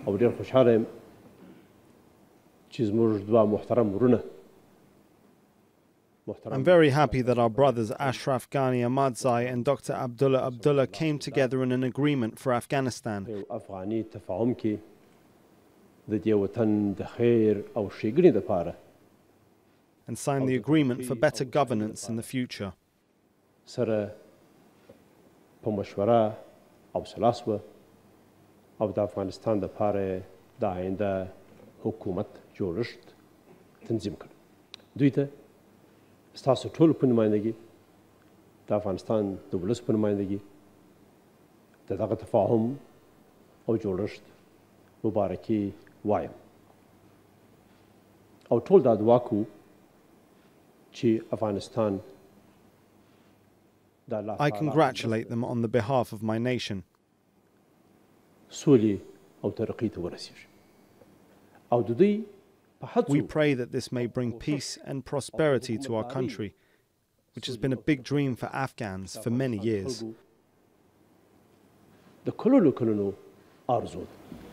او ډېر خوشحاله یم چې زموږ دوه محترم ورونه I'm very happy that our brothers Ashraf Ghani Ahmadzai and Dr. Abdullah Abdullah came together in an agreement for Afghanistan. افغاني تفاهم کې د دې وطن د خیر او ښېګڼې دپاره and signed the agreement for better governance in the future. سره په مشوره او صلاح شوه او د افغانستان دپاره د آینده حکومت جوړښت تنظیم کړ. دوی ته ستاسو ټولو په نمایندګي د افغانستان د ولس په نمایندګي د دغه تفاهم او جوړښت مبارکي وایم او ټول دا دعا کوو چې افغانستان I congratulate them on the behalf of my nation. سولې او ترقۍ ته ورسیږي او د دوی We pray that this may bring peace and prosperity to our country, which has been a big dream for Afghans for many years. د کلونو آرزو